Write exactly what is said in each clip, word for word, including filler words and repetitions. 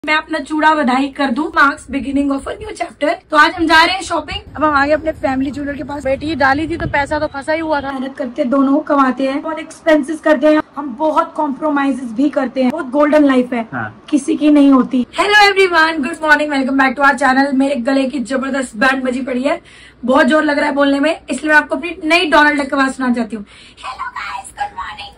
मैं अपना चूड़ा बधाई कर दूं, marks beginning of a new chapter. तो आज हम जा रहे हैं शॉपिंग। अब हम आगे अपने फैमिली ज्वेलर के पास। बेटी डाली थी तो पैसा तो फंसा ही हुआ था। मेहनत करते दोनों कमाते हैं, बहुत एक्सपेंसेस करते हैं, हम बहुत कॉम्प्रोमाइजेस भी करते हैं। बहुत गोल्डन लाइफ है, हाँ। किसी की नहीं होती। Hello everyone, good morning, welcome back to our channel. मेरे गले की जबरदस्त बैंड बजी पड़ी है, बहुत जोर लग रहा है बोलने में, इसलिए मैं आपको अपनी नई डोनाल्ड डक की आवाज सुनाना चाहती हूँ। Hello guys, good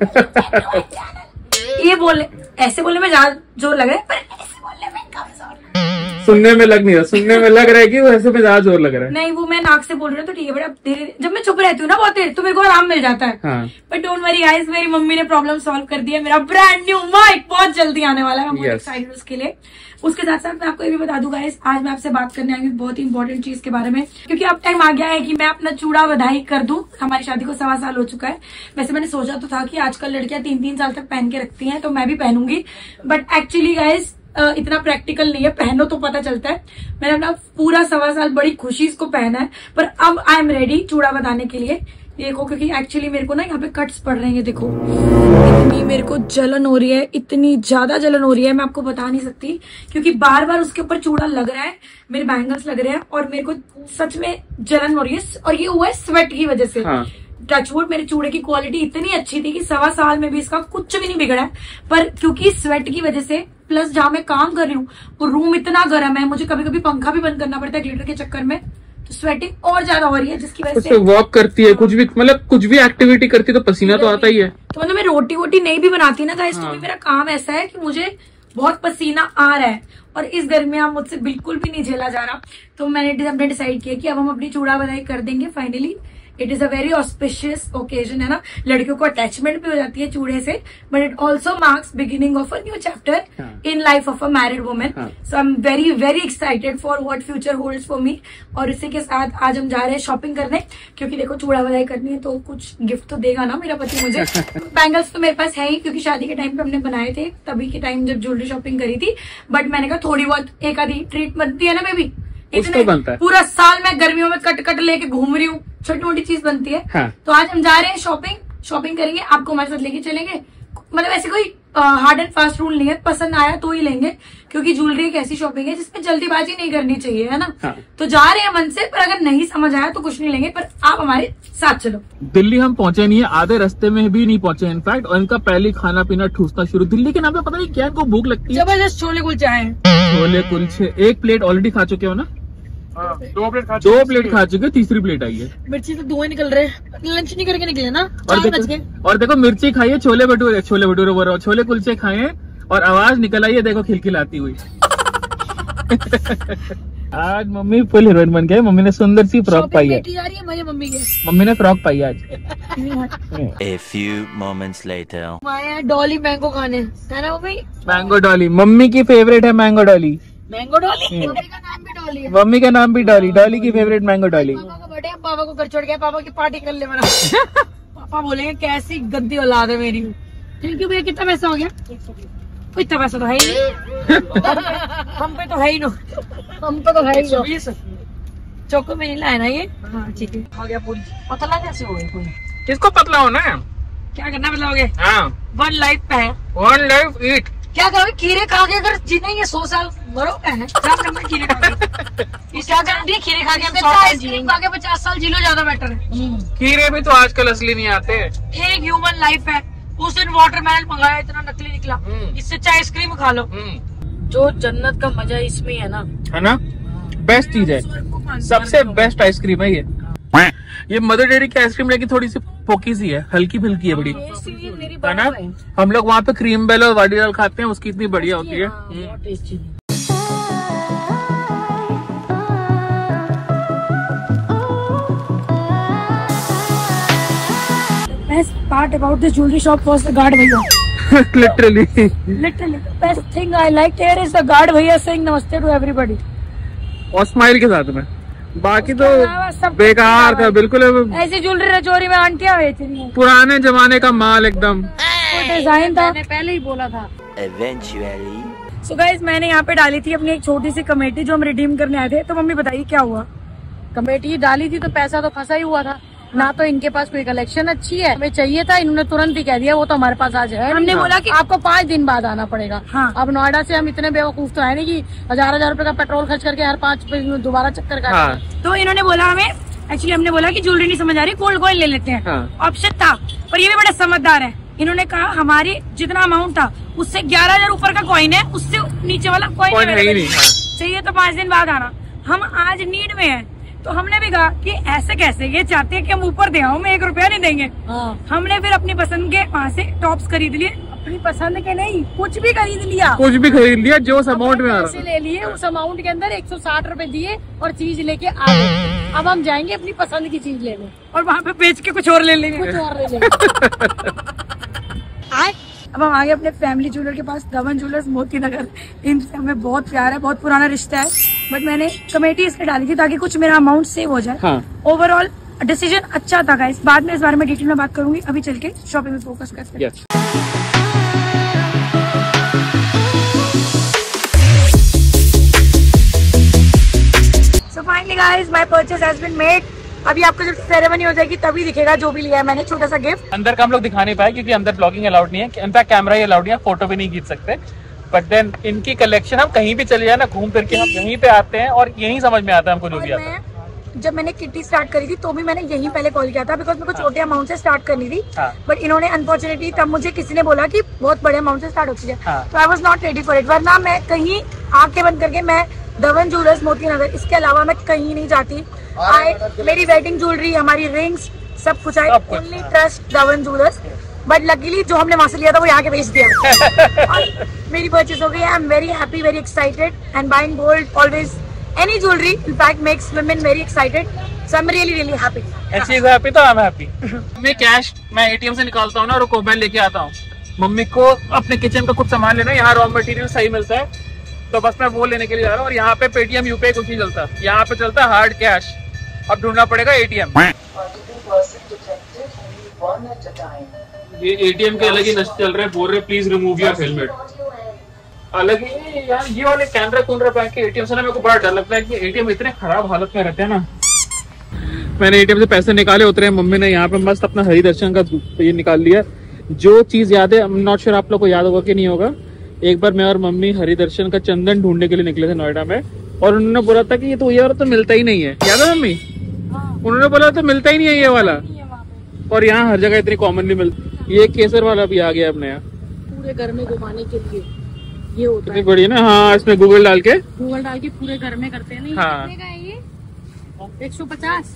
morning. ये बोलने ऐसे बोलने में ज्यादा जोर लग रहा है, पर ऐसे बोलने में कम जोर। सुनने में लग नहीं रहा, सुनने में लग रहा है कि वो ऐसे में ज्यादा जोर लग रहा है। नहीं, वो मैं नाक से बोल रही हूँ तो ठीक है, बट धीरे जब मैं चुप रहती हूँ ना बहुत देर तो मेरे को आराम मिल जाता है। हाँ। बट डोंट वरी गाइस, मेरी मम्मी ने प्रॉब्लम सॉल्व कर दिया। मेरा ब्रांड न्यू माइक बहुत जल्दी आने वाला है, मैं बहुत एक्साइटेड हूँ उसके लिए। उसके साथ साथ मैं आपको ये भी बता दूं गाइस, आज मैं आपसे बात करने आई हूँ बहुत ही इंपॉर्टेंट चीज के बारे में, क्योंकि अब टाइम आ गया है कि मैं अपना चूड़ा बधाई कर दूं। हमारी शादी को सवा साल हो चुका है। वैसे मैंने सोचा तो था कि आजकल लड़कियां तीन तीन साल तक पहन के रखती हैं, तो मैं भी पहनूंगी, बट एक्चुअली गाइस इतना प्रैक्टिकल नहीं है। पहनो तो पता चलता है। मैंने अपना पूरा सवा साल बड़ी खुशी इसको पहना है, पर अब आई एम रेडी चूड़ा बधाने के लिए। देखो, क्योंकि एक्चुअली मेरे को ना यहाँ पे कट्स पड़ रहे हैं। देखो, इतनी मेरे को जलन हो रही है, इतनी ज्यादा जलन हो रही है, मैं आपको बता नहीं सकती, क्योंकि बार बार उसके ऊपर चूड़ा लग रहा है, मेरे बैंगल्स लग रहे हैं, और मेरे को सच में जलन हो रही है। और ये हुआ है स्वेट की वजह से। हाँ। टचवुड, मेरे चूड़े की क्वालिटी इतनी अच्छी थी कि सवा साल में भी इसका कुछ भी नहीं बिगड़ा है, पर क्योंकि स्वेट की वजह से, प्लस जहां मैं काम कर रही हूँ वो रूम इतना गर्म है, मुझे कभी कभी पंखा भी बंद करना पड़ता है ग्लिटर के चक्कर में, तो स्वेटिंग और ज्यादा हो रही है, जिसकी वजह से वॉक करती है, कुछ भी मतलब कुछ भी एक्टिविटी करती है तो पसीना तो आता ही है। तो मतलब मैं रोटी वोटी नहीं भी बनाती ना गाइस, तो भी मेरा काम ऐसा है कि मुझे बहुत पसीना आ रहा है, और इस गर्मियां मुझसे बिल्कुल भी नहीं झेला जा रहा। तो मैंने हमने डिसाइड किया कि अब हम अपनी चूड़ा बधाई कर देंगे finally. It is a very auspicious occasion, है ना। लड़कियों को अटैचमेंट भी हो जाती है चूड़े से, but it also marks beginning of a new chapter in life of a married women. So I am very very excited for what future holds for me. और इसी के साथ आज हम जा रहे हैं शॉपिंग करने, क्योंकि देखो चूड़ा बधाई करनी है तो कुछ गिफ्ट तो देगा ना मेरा पति मुझे। बैंगल्स तो मेरे पास है ही, क्योंकि शादी के टाइम पे हमने बनाए थे, तभी के टाइम जब ज्वेलरी शॉपिंग करी थी। बट मैंने कहा थोड़ी बहुत एक आधी ट्रीट बनती है ना बेबी, इतने बनता है। पूरा साल मैं गर्मियों में कट कट लेके घूम रही हूँ, छोटी मोटी चीज बनती है। हाँ। तो आज हम जा रहे हैं शॉपिंग शॉपिंग करेंगे, आपको हमारे साथ लेके चलेंगे। मतलब ऐसे कोई हार्ड एंड फास्ट रूल नहीं है, पसंद आया तो ही लेंगे, क्योंकि ज्वेलरी एक ऐसी शॉपिंग है जिसमें जल्दीबाजी नहीं करनी चाहिए, है ना। हाँ। तो जा रहे हैं मन से, पर अगर नहीं समझ आया तो कुछ नहीं लेंगे, पर आप हमारे साथ चलो। दिल्ली हम पहुंचे नहीं है, आधे रास्ते में भी नहीं पहुंचे इनफैक्ट, और इनका पहले खाना पीना ठूसना शुरू। दिल्ली के नाम पे पता नहीं क्या इनको भूख लगती है। जबरदस्त छोले कुलचे आए हैं। छोले कुलचे एक प्लेट ऑलरेडी खा चुके हो ना। हाँ, दो प्लेट खा दो प्लेट खा चुके, तीसरी प्लेट आई है। मिर्ची तो धुआं निकल रहे हैं, लंच नहीं करके निकले ना। और देखो, और देखो मिर्ची खाइए, छोले भटूरे छोले भटूरे बोल रहा हूँ, छोले कुलचे खाए और आवाज निकल आई है, देखो खिलखिलाती हुई। आज मम्मी फुल हीरोइन बन गए। मम्मी ने सुंदर सी फ्रॉक पाई है। जा रही है मेरी मम्मी के। मम्मी ने फ्रॉक पाई है आज। A few moments later. Maya dolly mango खाने, है ना मम्मी। मैंगो डॉली मम्मी की फेवरेट है, mango dolly. Mango dolly, mummy का नाम भी डॉली है। मम्मी का नाम भी डॉली, डॉली की फेवरेट मैंगो डॉली। पापा का बर्थडे, पापा को घर छोड़ गया, पापा की पार्टी कर ले मेरा। पापा बोलेंगे कैसी गंदी औलाद है मेरी। थैंक यू भैया। कितना पैसा हो गया? इतना पैसा तो है ही नहीं। हम पे तो है ही नो, हम पे तो है ही। चौको में नहीं लाया ना ये। हाँ ठीक है, हो गया पूरी। पतला कैसे हो गई पूरी? किसको पतला होना है? क्या करना पतला हो गए? हाँ। वन लाइफ पे है, वन लाइफ ईट। क्या करोगे? खीरे खा के अगर जीना ये सौ साल मरोगे है, क्या करना है खीरे खा के? इस क्या गारंटी है खीरे खा के हम सौ साल जिएंगे? खा के पचास साल जी लो, ज्यादा बेटर है। खीरे भी तो आजकल असली नहीं आते। एक ह्यूमन लाइफ है। उस दिन वाटरमेलन मंगाया, इतना नकली निकला, इससे चाहे आइसक्रीम खा लो। जो जन्नत का मजा इसमें है ना, है ना, बेस्ट चीज है, सबसे बेस्ट आइसक्रीम है ये। ये मदर डेयरी की आइसक्रीम लेकिन थोड़ी सी फोकी सी है, हल्की फुल्की है, बड़ी है ना। हम लोग वहाँ पे क्रीम बेल और वाडीलाल खाते हैं, उसकी इतनी बढ़िया होती है। Best part about this jewelry shop was the guard भैया। Literally. Literally, the best thing I liked here is the guard भैया saying नमस्ते to everybody। और स्माइल के साथ में, बाकी तो बेकार था बिल्कुल। ऐसी ज्वेलरी रजौरी में आंटियां बेच रही हैं, पुराने जमाने का माल एकदम। डिजाइन था, मैंने पहले ही बोला था। Eventually. So guys, मैंने यहाँ पे डाली थी अपनी एक छोटी सी कमेटी जो हम रिडीम करने आए थे। तो मम्मी बताइए क्या हुआ? कमेटी डाली थी तो पैसा तो फंसा ही हुआ था, ना तो इनके पास कोई कलेक्शन अच्छी है, हमें चाहिए था, इन्होंने तुरंत ही कह दिया वो तो हमारे पास आज है। हमने बोला कि आपको पाँच दिन बाद आना पड़ेगा। हाँ। अब नोएडा से हम इतने बेवकूफ तो है नहीं कि हजार हजार रुपए का पेट्रोल खर्च करके हर पाँच दोबारा चक्कर का। हाँ। तो इन्होंने बोला हमें, एक्चुअली हमने बोला कि ज्वेलरी नहीं समझ आ रही, गोल्ड कॉइन ले लेते हैं। हाँ। ऑप्शन था, पर ये भी बड़े समझदार है। इन्होंने कहा हमारी जितना अमाउंट था उससे ग्यारह हजार ऊपर का कॉइन है, उससे नीचे वाला कॉइन नहीं चाहिए, तो पाँच दिन बाद आना। हम आज नीड में है, तो हमने भी कहा कि ऐसे कैसे, ये चाहते हैं कि हम ऊपर दे आओ, मैं एक रुपया नहीं देंगे। हाँ। हमने फिर अपनी पसंद के वहाँ से टॉप्स खरीद लिए, अपनी पसंद के नहीं, कुछ भी खरीद लिया, कुछ भी खरीद लिया जो उस अमाउंट में आ रहा ले लिए। उस अमाउंट के अंदर एक सौ साठ रूपए दिए और चीज लेके आ गए। अब हम जाएंगे अपनी पसंद की चीज लेने और वहाँ पे बेच के कुछ और ले लेंगे, कुछ और ले लेंगे। अब हम आगे अपने फैमिली ज्वेलर के पास, धवन ज्वेलर्स मोती नगर। इनसे हमें बहुत प्यार है, बहुत पुराना रिश्ता है, बट मैंने कमेटी इसलिए डाली थी ताकि कुछ मेरा अमाउंट सेव हो जाए। हाँ। ओवरऑल डिसीजन अच्छा था गाइस, बाद में इस बारे में डिटेल में बात करूंगी, अभी चल के शॉपिंग में फोकस करते हैं। So finally guys my purchase has been made. अभी आपको जब सेरेमनी हो जाएगी तभी दिखेगा जो भी लिया है मैंने, छोटा सा गिफ्ट। अंदर का हम लोग दिखा नहीं पाए क्योंकि अंदर ब्लॉगिंग अलाउड नहीं है, इनफैक्ट कैमरा ही अलाउड नहीं है, फोटो भी नहीं खींच सकते। बट देन इनकी कलेक्शन, हम कहीं भी चले जाए ना, घूम फिर के हम यहीं पे आते हैं और यहीं समझ में आता है हमको जो भी आता है। जब मैंने किट्टी स्टार्ट करी थी तो भी मैंने यहीं पहले कॉल किया था, बिकॉज मेरे को छोटे अमाउंट से स्टार्ट करनी थी। बट इन्होंने अनफॉर्चुनेटली तब मुझे किसी ने बोला कि बहुत बड़े अमाउंट से स्टार्ट होती है, तो I was not ready for it. वरना मैं कहीं आंखें बंद करके मैं धवन ज्वेलर्स मोती नगर, इसके अलावा मैं कहीं नहीं जाती। आई मेरी वेडिंग ज्वेलरी, हमारी रिंग्स, सब कुछ I only trust Dhawan jewellers. But luckily जो हमने वहां से लिया था वो यहाँ के बेच दिया और मेरी परचेज हो गई। I am very happy, very excited, and buying gold always, any jewelry in fact makes women very excited, so I'm really really happy. And she is happy तो I'm happy. मैं कैश मैं ATM से निकालता हूँ ना और mobile लेके आता हूँ। मम्मी को अपने किचन का कुछ सामान लेना, यहाँ रॉ मटेरियल सही मिलता है, तो बस मैं वो लेने के लिए जा रहा हूँ। और यहाँ पे पेटीएम यूपीआई कुछ नहीं चलता, यहाँ पे चलता है हार्ड कैश। अब ढूंढना पड़ेगा एटीएम। ये एटीएम के अलग ही नशे चल रहे हैं, बोल रहे प्लीज रिमूव योर हेलमेट। अलग ही यार, ये वाले कैमरा कुंडरा बैंक के एटीएम से ना मेरे को बड़ा डर लगता है कि एटीएम इतने खराब हालत में रहते हैं ना। मैंने एटीएम से पैसे निकाले, उतरे, मम्मी ने यहाँ पे मस्त अपना हरि दर्शन का ये निकाल लिया। जो चीज याद है, आई एम नॉट श्योर आप लोग को याद होगा कि नहीं होगा, एक बार मैं और मम्मी हरि दर्शन का चंदन ढूंढने के लिए निकले थे नोएडा में, और उन्होंने बोला था कि ये तो ये वाला तो मिलता ही नहीं है। याद है मम्मी? उन्होंने बोला तो मिलता ही नहीं है ये वाला, और यहाँ हर जगह इतनी कॉमनली मिलती। ये केसर वाला भी आ गया अपने यहाँ, पूरे घर में घुमाने के लिए ये होता है। बढ़िया ना। हाँ, इसमें गूगल डाल के गूगल डाल के पूरे घर में करते हैं। नहीं हाँ। कितने का है ये? एक सौ पचास।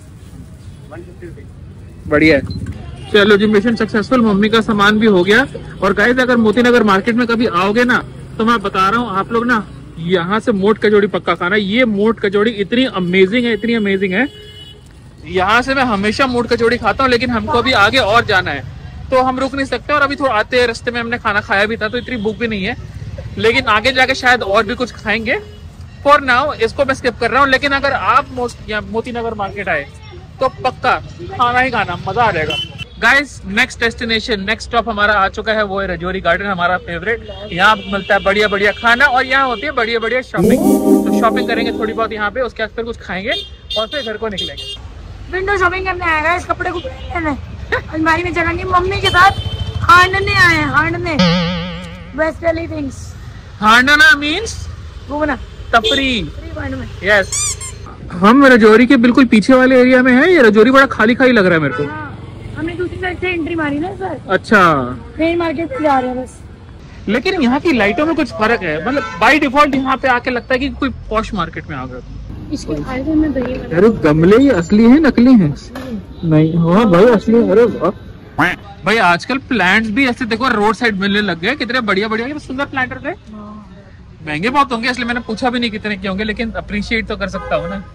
बढ़िया है। चलो जी, मिशन सक्सेसफुल। मम्मी का सामान भी हो गया। और गाइस, अगर मोती नगर मार्केट में कभी आओगे ना, तो मैं बता रहा हूँ आप लोग ना, यहाँ से मोट कचौड़ी पक्का खाना। ये मोट कचौड़ी इतनी अमेजिंग है, इतनी अमेजिंग है। यहाँ से मैं हमेशा मोट कचौड़ी खाता हूँ, लेकिन हमको अभी आगे और जाना है तो हम रुक नहीं सकते। और अभी थोड़ा आते हैं रास्ते में हमने खाना खाया भी था, तो इतनी भूख भी नहीं है, लेकिन आगे जाके शायद और भी कुछ खाएंगे। फॉर नाउ इसको मैं स्किप कर रहा हूँ। लेकिन अगर आप मोती नगर मार्केट आए तो पक्का खाना ही खाना, मजा आ जाएगा। Guys, next destination, next stop हमारा आ चुका है, वो है रजौरी गार्डन, हमारा फेवरेट। यहाँ मिलता है बढ़िया बढ़िया खाना और यहाँ होती है बढ़िया बढ़िया शॉपिंग। तो शॉपिंग करेंगे थोड़ी बहुत यहाँ पे, उसके बाद फिर कुछ खाएंगे और फिर घर को निकलेंगे। विंडो शॉपिंग करने आएगा, इस कपड़े को अलमारी में जगह नहीं। मम्मी के साथ हांडने आए, हांडने वेस्टर्ली थिंग्स। हांडना मीन्स घूमना, तफरी। यस, हम रजौरी के बिल्कुल पीछे वाले एरिया में है। ये रजौरी बड़ा खाली खाली लग रहा है मेरे को। हाँ, हमने दूसरी साइड से एंट्री मारी ना सर। अच्छा, मेन मार्केट से जा रहे हैं बस। लेकिन यहाँ की लाइटों में कुछ फर्क है, मतलब बाय डिफॉल्ट यहाँ पे आके लगता है कि कोई पॉश मार्केट में आ गए। इसके फायदे में दही। अरे गमले ये असली है नकली है? नहीं, हाँ भाई असली। अरे भाई, आजकल प्लांट्स भी ऐसे देखो रोड साइड मिलने लग गए, कितने बढ़िया बढ़िया सुंदर प्लांट थे। महंगे बहुत होंगे, इसलिए मैंने पूछा भी नहीं कितने के होंगे, लेकिन अप्रिशिएट तो कर सकता हूँ ना।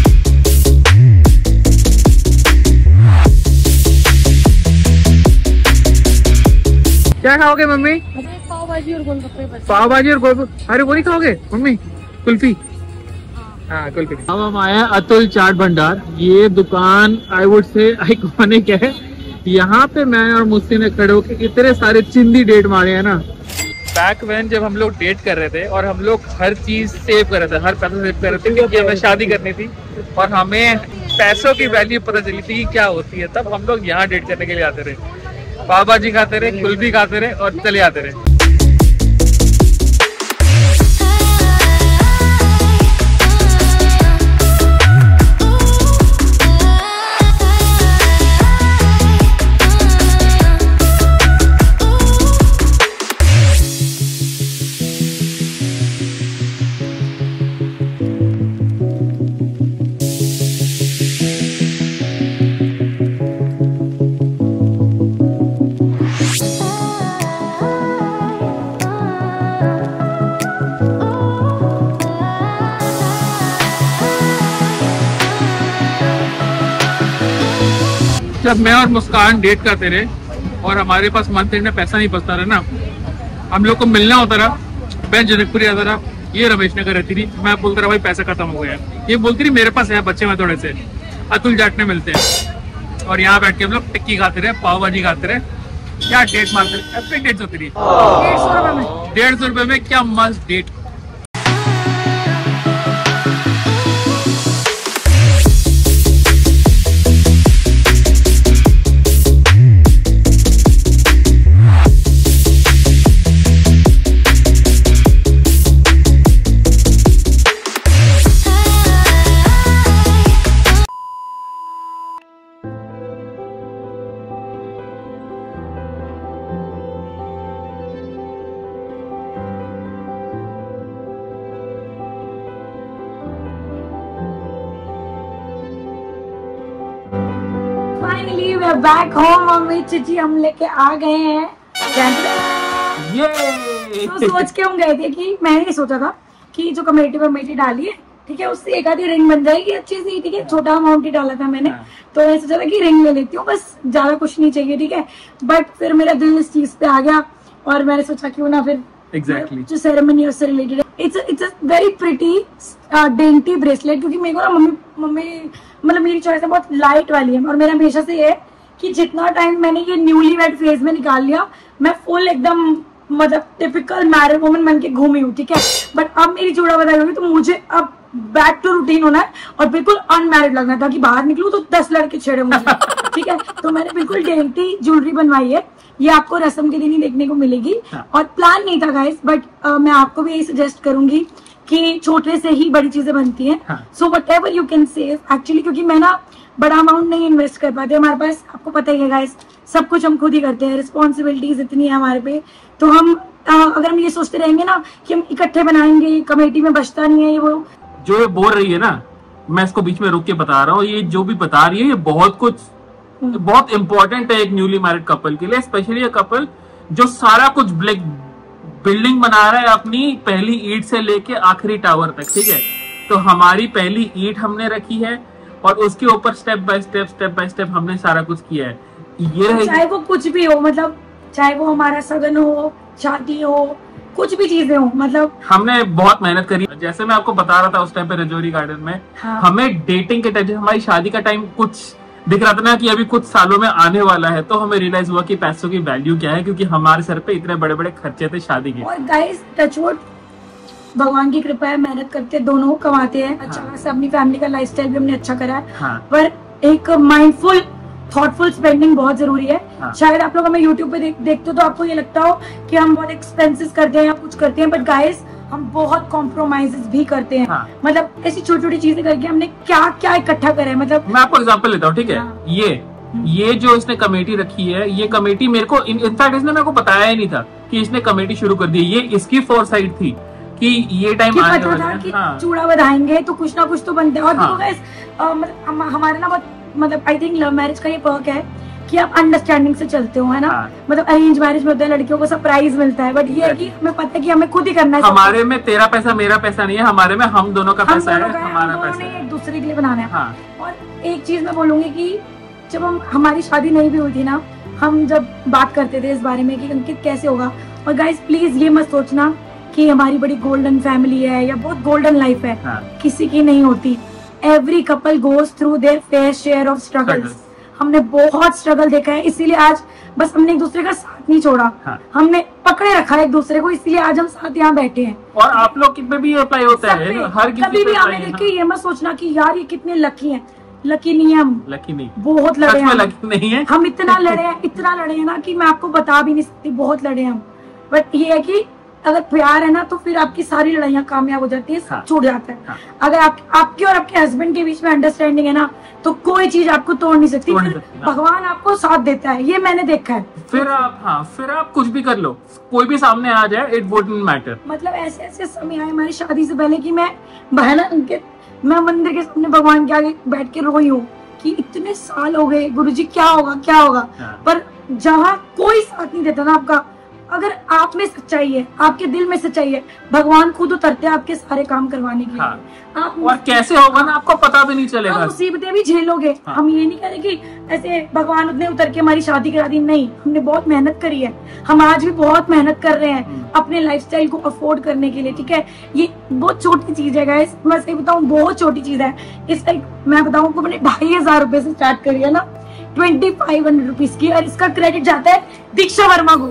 क्या खाओगे मम्मी? पाव भाजी और गोलगप्पे बस। पाव भाजी और गोलगप्पे? अरे वो नहीं खाओगे मम्मी? कुल्फी? हाँ, कुल्फी। अब हम आए हैं अतुल चाट भंडार। ये दुकान आई वुड से आइकॉनिक है। यहाँ पे मैं और मुस्ती ने खड़े होकर इतने सारे चिंदी डेट मारे हैं ना। बैक व्हेन जब हम लोग डेट कर रहे थे और हम लोग हर चीज सेव कर रहे थे, हर पैसा सेव कर रहे थे, क्योंकि हमें शादी करनी थी और हमें पैसों की वैल्यू पता चली थी क्या होती है, तब हम लोग यहाँ डेट करने के लिए आते रहे, पाव भाजी खाते रहे, कुल्फी खाते रहे और चले आते रहे। जब मैं और मुस्कान डेट करते रहे और हमारे पास मंथ एंड में पैसा नहीं बचता रहा ना, हम लोग को मिलना होता रहा, मैं जनकपुरी आता रहा, ये रमेश नगर रहती थी, मैं बोलता रहा भाई पैसा खत्म हो गया, ये बोलती रही मेरे पास है बच्चे में थोड़े से, अतुल जाट में मिलते हैं, और यहाँ बैठ के हम लोग टिक्की खाते रहे, पाव भाजी खाते रहे, क्या डेट मारते रहे, एपिक डेट्स होती रही डेढ़ सौ रुपए में डेढ़ सौ रुपए में क्या मस्त date. Finally we are back home. Mummy चिची हम लेके आ गए हैं। ये तो सोच के हम गए थे कि मैंने ये सोचा था कि जो कमेटी कमेटी डाली है, ठीक है, उससे एक आधी रिंग बन जाएगी अच्छी सी, ठीक है, छोटा अमाउंट ही डाला था मैंने, तो मैं सोचा था कि रिंग ले लेती हूँ, बस ज्यादा कुछ नहीं चाहिए, ठीक है। बट फिर मेरा दिल इस चीज पे आ गया और मैंने सोचा क्यों ना फिर एग्जैक्टली जो सेरेमनी उससे रिलेटेड है, it's it's a very pretty dainty bracelet, क्योंकि मेरे को ना मम्मी मम्मी मतलब मेरी चॉइस है बहुत लाइट वाली है, और मेरा हमेशा से ये है कि जितना टाइम मैंने ये न्यूली वेड फेज में निकाल लिया, मैं फुल एकदम मतलब टिपिकल मैरिड वुमन बन के घूमी हूँ, ठीक है। बट अब मेरी जोड़ा बधाई होगी तो मुझे अब बैक टू रूटीन होना है और बिल्कुल अनमैरिड लगना है, ताकि बाहर निकलूं तो दस लड़के छेड़े मुझे, ठीक है। तो मैंने बिल्कुल डेंटी ज्वेलरी बनवाई है, ये आपको रस्म के दिन ही देखने को मिलेगी। और प्लान नहीं था गाइस, बट uh, मैं आपको भी यही सजेस्ट करूंगी कि छोटे से ही बड़ी चीजें बनती हैं। So whatever you can save actually, क्योंकि मैं ना बड़ा अमाउंट नहीं इन्वेस्ट कर पाते, हमारे पास आपको पता ही है गाइस, सब कुछ हम खुद ही करते हैं, रिस्पॉन्सिबिलिटीज इतनी है हमारे पे, तो हम uh, अगर हम ये सोचते रहेंगे ना कि हम इकट्ठे बनाएंगे, कमेटी में बचता नहीं है ये वो। जो ये बोल रही है ना, मैं इसको बीच में रोक के बता रहा हूँ, ये जो भी बता रही है ये बहुत कुछ बहुत इंपॉर्टेंट है एक न्यूली मैरिड कपल के लिए, स्पेशली ये कपल जो सारा कुछ ब्लैक बिल्डिंग बना रहा है अपनी पहली ईंट से लेके आखिरी टावर तक, ठीक है। तो हमारी पहली ईंट हमने रखी है और उसके ऊपर step by step step by step हमने सारा कुछ किया है। ये चाहे वो कुछ भी हो, मतलब चाहे वो हमारा सगन हो, शादी हो, कुछ भी चीजें हो, मतलब हमने बहुत मेहनत करी। जैसे मैं आपको बता रहा था उस टाइम पे रजौरी गार्डन में, हाँ। हमें डेटिंग के टाइम, हमारी शादी का टाइम कुछ दिख रहा था ना कि अभी कुछ सालों में आने वाला है, तो हमें रियलाइज हुआ कि पैसों की वैल्यू क्या है, क्योंकि हमारे सर पे इतने बड़े बड़े खर्चे थे शादी के। और गाइस टचवुड, भगवान की कृपा है, मेहनत करते दोनों कमाते हैं अच्छा खासा, हाँ। अपनी फैमिली का लाइफस्टाइल भी हमने अच्छा करा है, हाँ। पर एक माइंडफुल थॉटफुल स्पेंडिंग बहुत जरूरी है। हाँ। शायद आप लोग हमें यूट्यूब पे देख, देखते हो तो आपको ये लगता हो कि हम बहुत एक्सपेंसेस करते हैं या कुछ करते हैं, बट गाइस हम बहुत कॉम्प्रोमाइजेस भी करते हैं। हाँ। मतलब ऐसी छोटी छोटी चीजें करके हमने क्या क्या इकट्ठा करा है। मतलब मैं आपको एग्जांपल लेता हूँ, ठीक है। हाँ। ये ये जो इसने कमेटी रखी है, ये कमेटी मेरे को इनफैक्ट इसने मेरे को बताया ही नहीं था कि इसने कमेटी शुरू कर दी। ये इसकी फोरसाइट थी कि ये टाइम आने वाला है, कि हाँ। चूड़ा बधाएंगे तो कुछ ना कुछ तो बनता है। और हाँ। गाइस मतलब हमारे ना मतलब आई थिंक लव मैरिज का ये पर्क है कि आप अंडरस्टैंडिंग से चलते हो, है ना। हाँ। मतलब अरेंज मैरिज में होता है लड़कियों को सरप्राइज मिलता है, बट ये है कि हमें पता है कि हमें खुद ही करना है। हमारे में तेरा पैसा मेरा पैसा नहीं है, हमारे में हम दोनों का पैसा है, हमारा पैसा है, एक दूसरे के लिए बनाना है। हाँ। और एक चीज मैं बोलूंगी कि जब हम हमारी शादी नहीं भी हुई थी ना, हम जब बात करते थे इस बारे में कि अंकित कैसे होगा, और गाइस प्लीज ये मत सोचना कि हमारी बड़ी गोल्डन फैमिली है या बहुत गोल्डन लाइफ है। हाँ। किसी की नहीं होती। Every couple goes through their fair share of struggles. हमने बहुत स्ट्रगल देखा है, इसीलिए आज बस हमने एक दूसरे का साथ नहीं छोड़ा। हाँ। हमने पकड़े रखा है एक दूसरे को, इसीलिए आज हम साथ यहाँ बैठे हैं। और आप लोग पे भी अप्लाई होता है, हर किसी कभी भी हमें देख के ये मत सोचना कि यार ये कितने लकी हैं। लकी नहीं है हम, लकी नहीं, बहुत लड़े हैं, लकी नहीं है हम इतना लड़े हैं, इतना लड़े हैं ना कि मैं आपको बता भी नहीं सकती, बहुत लड़े हैं हम। बट ये है कि अगर प्यार है ना तो फिर आपकी सारी लड़ाइयाँ कामयाब हो जाती है, सब छूट जाता है। हाँ। अगर आप, आपके और आपके हस्बैंड के बीच में अंडरस्टैंडिंग है ना तो कोई चीज आपको तोड़ नहीं सकती, फिर भगवान आपको साथ देता है, ये मैंने देखा है। फिर आप हाँ फिर आप कुछ भी कर लो, कोई भी सामने आ जाए, इट वुडंट मैटर। मतलब ऐसे ऐसे समय आए हमारी शादी से पहले कि मैं बहना मैं मंदिर के सामने भगवान के आगे बैठ के रोई हूँ कि इतने साल हो गए गुरुजी, क्या होगा क्या होगा। हाँ। पर जहाँ कोई साथ नहीं देता ना आपका, अगर आप में सच्चाई है, आपके दिल में सच्चाई है, भगवान खुद उतरते हैं आपके सारे काम करवाने के लिए। हाँ। आप और कैसे होगा ना आपको पता भी नहीं चलेगा, मुसीबतें भी झेलोगे। हाँ। हम ये नहीं कह रहे कि ऐसे भगवान उतने उतर के हमारी शादी करा दी, नहीं, हमने बहुत मेहनत करी है, हम आज भी बहुत मेहनत कर रहे हैं अपने लाइफस्टाइल को अफोर्ड करने के लिए, ठीक है। ये बहुत छोटी चीज है गाइस, मैं सही बताऊँ बहुत छोटी चीज है। इस मैं बताऊँ आपको, मैंने ढाई हजार रुपए से स्टार्ट करी है ना, ट्वेंटी फाइव हंड्रेड रुपीज की, और इसका क्रेडिट जाता है दीक्षा वर्मा को।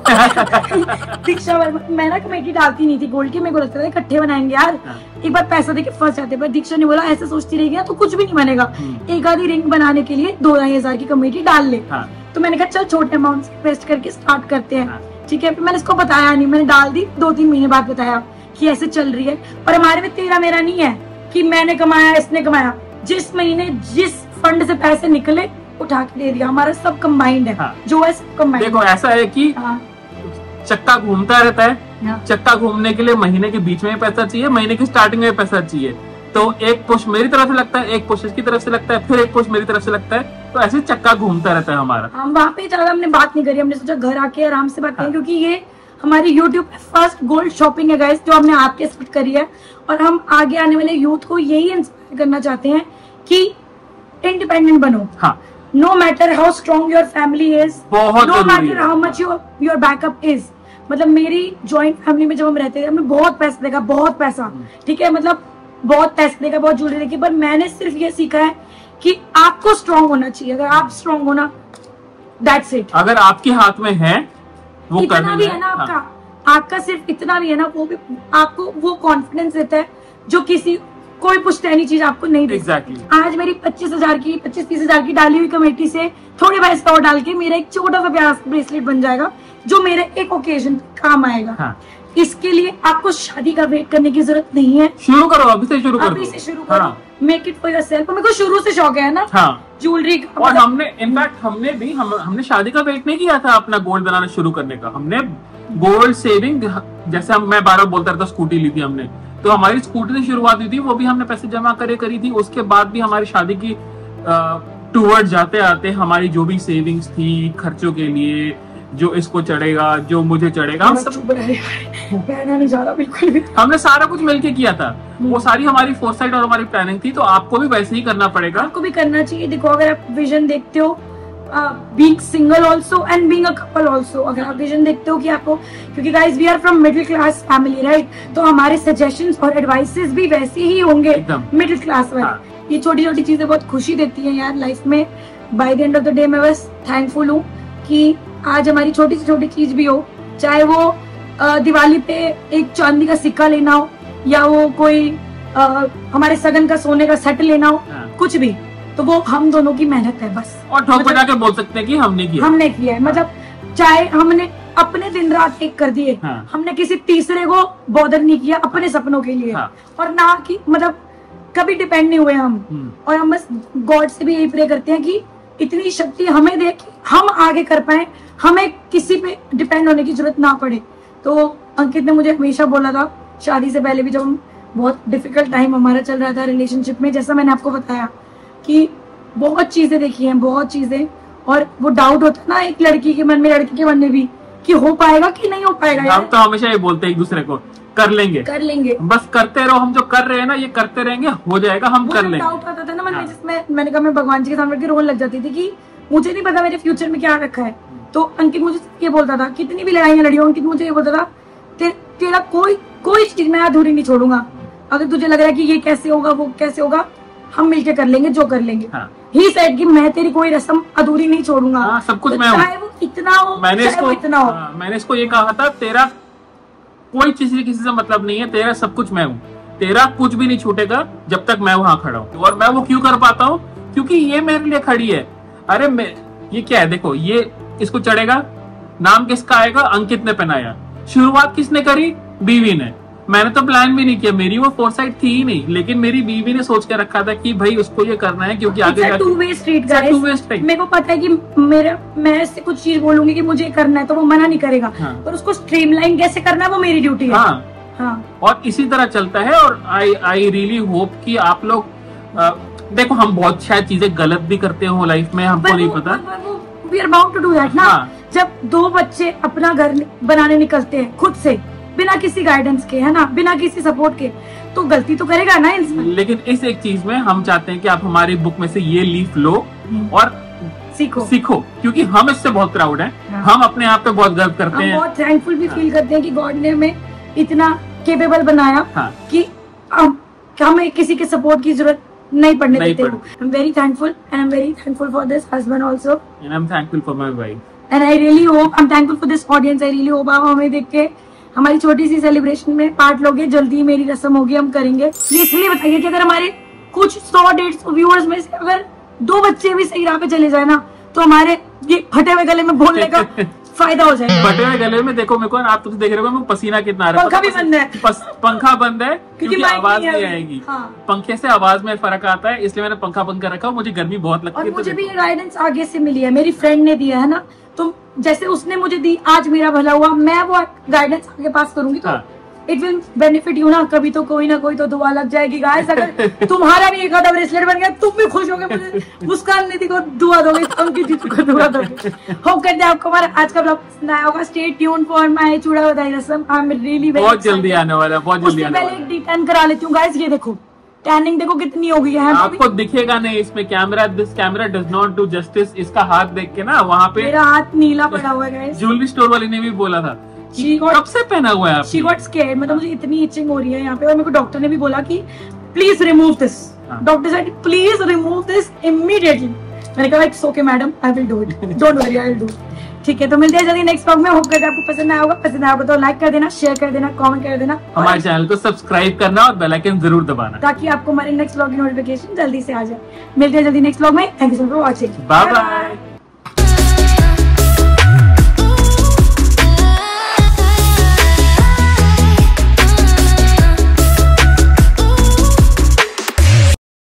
दीक्षा वर्मा, मैं ना कमेटी डालती नहीं थी गोल्ड की, मेरे को लगता था इकट्ठे बनाएंगे यार, एक बार पैसा देके फंस जाते, पर दीक्षा ने बोला ऐसे सोचती रहेगी तो कुछ भी नहीं बनेगा, एक आधी रिंग बनाने के लिए दो ढाई हजार की कमेटी डाल ले। हाँ। तो मैंने कहा चल छोटे अमाउंट से इन्वेस्ट करके स्टार्ट करते हैं। हाँ। ठीक है, मैंने इसको बताया नहीं, मैंने डाल दी, दो तीन महीने बाद बताया कि ऐसे चल रही है। और हमारे में तेरा मेरा नहीं है कि मैंने कमाया इसने कमाया, जिस महीने जिस फंड से पैसे निकले उठा के दे दिया, हमारा सब कंबाइंड है। हाँ। जो है सब कंबाइंड। देखो ऐसा है कि हाँ। चक्का घूमता रहता है। हाँ। चक्का घूमने के लिए महीने के बीच में पैसा चाहिए, महीने की स्टार्टिंग में पैसा चाहिए, तो एक पुश मेरी तरफ से लगता है, एक पुश इसकी तरफ से लगता है, फिर एक पुश मेरी तरफ से लगता है, तो ऐसे चक्का घूमता रहता है हमारा। हम वहाँ पे ज्यादा हमने बात नहीं करी, हमने सोचा घर आके आराम से बात करें। हाँ। क्योंकि ये हमारी यूट्यूब पे फर्स्ट गोल्ड शॉपिंग है गाइस, जो हमने आपके साथ करी है, और हम आगे आने वाले यूथ को यही इंस्पायर करना चाहते हैं कि इंडिपेंडेंट बनो। हाँ। No matter how strong your family is, no matter how much your your backup is, मतलब मेरी जॉइंट फैमिली में जब हम रहते थे, हमें बहुत पैसा देगा, बहुत पैसा, ठीक है, मतलब बहुत पैसा देगा, बहुत ज्वेलरी देगी, पर मैंने सिर्फ ये सीखा है कि आपको स्ट्रांग होना चाहिए। अगर आप स्ट्रांग होना, दैट्स इट। अगर आपके हाथ में है वो इतना भी है ना आपका, हाँ। आपका सिर्फ इतना भी है ना, वो भी आपको वो कॉन्फिडेंस देता है जो किसी कोई पुश्तैनी चीज आपको नहीं दे। exactly. आज मेरी पच्चीस हजार की पच्चीस तीस हजार की डाली हुई कमेटी से थोड़े पैसे और डाल के मेरा एक छोटा सा प्यारा ब्रेसलेट बन जाएगा, जो मेरे एक ओकेजन काम आएगा। हाँ। इसके लिए आपको शादी का वेट करने की जरूरत नहीं है, शुरू करो, अभी से शुरू करो, अभी से शुरू करो। Make it for yourself. मेरे को शुरू से शौक है ना हाँ। ज्वेलरी का, और हमने इनफैक्ट हमने भी हम, हमने शादी का वेट नहीं किया था अपना गोल्ड बनाना शुरू करने का। हमने गोल्ड सेविंग, जैसे हम मैं बार बार बोलता रहता, स्कूटी ली थी हमने, तो हमारी स्कूटी से शुरुआत हुई थी, वो भी हमने पैसे जमा करे करी थी। उसके बाद भी हमारी शादी की टूवर्ड जाते आते हमारी जो भी सेविंग्स थी खर्चों के लिए, जो इसको चढ़ेगा, जो मुझे चढ़ेगा, हम सब नहीं जा रहा बिल्कुल भी। हमने सारा कुछ मिलके किया था, वो सारी हमारी फोरसाइट और हमारी प्लानिंग थी। तो आपको भी वैसे ही करना पड़ेगा, आपको भी करना चाहिए। देखो अगर आप विजन देखते हो, being single also and being a couple also, अगर आप विजन देखते हो कि आपको, क्योंकि guys we are from middle class family right, तो हमारे सजेशंस और एडवाइसेस भी वैसे ही होंगे मिडिल क्लास वाले। हाँ। ये छोटी छोटी चीजें बहुत खुशी देती हैं यार लाइफ में। By the end of the day मैं बस थैंकफुल हूँ कि आज हमारी छोटी से छोटी चीज भी हो, चाहे वो दिवाली पे एक चांदी का सिक्का लेना हो, या वो कोई आ, हमारे सगन का सोने का सेट लेना हो, हाँ। कुछ भी, तो वो हम दोनों की मेहनत है बस। और ठोक बजा के बोल सकते हैं कि हमने किया हमने किया है। मतलब चाहे हमने अपने दिन रात एक कर दिए, हाँ। हमने किसी तीसरे को बॉदर नहीं किया अपने सपनों के लिए, हाँ। और ना कि मतलब कभी डिपेंड नहीं हुए हम। और हम बस गॉड से भी यही प्रे करते हैं कि इतनी शक्ति हमें दे कि हम आगे कर पाए, हमें किसी पे डिपेंड होने की जरूरत ना पड़े। तो अंकित ने मुझे हमेशा बोला था शादी से पहले भी, जब हम बहुत डिफिकल्ट टाइम हमारा चल रहा था रिलेशनशिप में, जैसा मैंने आपको बताया कि बहुत चीजें देखी हैं, बहुत चीजें, और वो डाउट होता है ना एक लड़की के मन में, लड़की के मन में भी, कि हो पाएगा कि नहीं हो पाएगा। हम तो हमेशा ये बोलते हैं एक दूसरे को, कर लेंगे कर लेंगे बस करते रहो, हम जो कर रहे हैं ना ये करते रहेंगे, हो जाएगा, हम कर लेंगे। डाउट आता था ना मन में, जिसमें मैंने कहा मैं भगवान जी के सामने के रोने लग जाती थी कि मुझे नहीं पता मेरे फ्यूचर में क्या रखा है। तो अंकित मुझे ये बोलता था, कितनी भी लड़ाइयां लड़ी हो, अंकित मुझे ये बोलता था ते, तेरा कोई कोई चीज मैं अधूरी नहीं छोड़ूंगा। अगर तुझे लग रहा है कि ये कैसे होगा वो कैसे होगा, हम मिलके कर लेंगे जो कर लेंगे। हाँ। ही सेड कि मैं तेरी कोई रस्म अधूरी नहीं छोड़ूंगा। हाँ, सब कुछ तो मैं चाहे वो इतना हो, मैंने इसको इतना हो। हाँ, मैंने इसको ये कहा था, तेरा कोई चीज किसी से मतलब नहीं है, तेरा सब कुछ मैं हूँ, तेरा कुछ भी नहीं छूटेगा जब तक मैं वहाँ खड़ा हूँ। और मैं वो क्यों कर पाता हूँ, क्योंकि ये मेरे लिए खड़ी है। अरे मैं ये क्या है, देखो ये इसको चढ़ेगा, नाम किसका आएगा, अंकित ने पहनाया। शुरुआत किसने करी, बीवी ने। मैंने तो प्लान भी नहीं किया, मेरी वो फोरसाइट थी ही नहीं, लेकिन मेरी बीवी ने सोच के रखा था कि भाई उसको ये करना है, क्योंकि आगे टू वे स्ट्रीट गाइस। मेरे को पता है कि मेरा मैं इससे कुछ चीज बोलूंगी कि मुझे करना है तो वो मना नहीं करेगा, हाँ। और उसको स्ट्रीमलाइन कैसे करना है वो मेरी ड्यूटी है। हाँ। हाँ। और इसी तरह चलता है। और आई आई रियली होप कि आप लोग देखो, हम बहुत शायद चीजें गलत भी करते हो लाइफ में, हमको नहीं पता। We are bound to do that ना। जब दो बच्चे अपना घर बनाने निकलते हैं खुद से, बिना किसी गाइडेंस के, है ना, बिना किसी सपोर्ट के, तो गलती तो करेगा ना इंसान। लेकिन इस एक चीज में हम चाहते हैं कि आप हमारी बुक में से ये लीफ लो और सीखो सीखो क्योंकि हम इससे बहुत प्राउड हैं। हाँ। हम अपने आप पे बहुत गर्व करते हैं, बहुत थैंकफुल भी फील करते हैं कि गॉड ने हमें इतना केपेबल बनाया। हाँ। कि हमें किसी के सपोर्ट की जरूरत नहीं पड़ने देते हो। I am very thankful and I am very thankful for this husband also, and I am thankful for my wife, and I really hope, I am thankful for this audience. I really hope आप हमें देख के हमारी छोटी सी celebration में part लोगे। जल्दी मेरी रस्म होगी, हम करेंगे। ये इसलिए बताइए कि अगर हमारे कुछ सौ डेढ़ सौ व्यूअर्स में से अगर दो बच्चे भी सही राह पे चले जाए ना, तो हमारे ये फटे हुए गले में बोलने का फायदा हो जाएगा। फटे हुए गले में देखो, मेरे को आप तो देख रहे हो पसीना कितना आ रहा है। पंखा भी बंद है, पंखा बंद है क्योंकि आवाज नहीं आएगी। हाँ। पंखे से आवाज में फर्क आता है, इसलिए मैंने पंखा बंद कर रखा। मुझे गर्मी बहुत लगती है। और मुझे भी ये गाइडेंस आगे से मिली है, मेरी फ्रेंड ने दिया है ना, तो जैसे उसने मुझे दी, आज मेरा भला हुआ, मैं वो गाइडेंस आगे पास करूंगी तो इट विल बेनिफिट यू ना। कभी तो कोई ना कोई तो दुआ लग जाएगी गाइस। अगर तुम्हारा भी एक आधा ब्रेसलेट बन गया, तुम भी खुश होगे, मुझे मुस्कान निधि को दुआ दोगे, अंकित जी को दुआ दोगे। होप करते हैं आपको हमारा आज का ब्लॉग पसंद आया होगा। स्टे ट्यून फॉर माय चूड़ा बधाई रस्म। आई एम रियली बहुत जल्दी आने वाला है, बहुत जल्दी आने वाला है। पहले एक टर्न करा लेती हूँ गाइस। ये देखो टैनिंग देखो कितनी हो गई है। आपको दिखेगा नहीं इसमें, camera this camera does not do justice. इसका हाथ देख के ना, वहाँ पे मेरा हाथ नीला पड़ा हुआ है। ज्वेलरी स्टोर वाली ने भी बोला था कब से पहना हुआ है। She got scared, मतलब मुझे इतनी इचिंग हो रही है यहाँ पे, और मेरे को डॉक्टर ने भी बोला कि please remove this. Doctor said please remove this immediately. मैंने कहा it's okay madam, I will do it, don't worry, I will do. ठीक है, तो मिलते हैं जल्दी नेक्स्ट ब्लॉग में। होप करते हैं आपको पसंद आया होगा। पसंद आया होगा तो लाइक कर देना, शेयर कर देना, कमेंट कर देना, हमारे चैनल को सब्सक्राइब करना और बेल आइकन जरूर दबाना, ताकि आपको हमारे नेक्स्ट ब्लॉग की नोटिफिकेशन जल्दी से आ जाए। मिलते हैं जल्दी नेक्स्ट ब्लॉग में। Thank you so much for watching. Bye bye.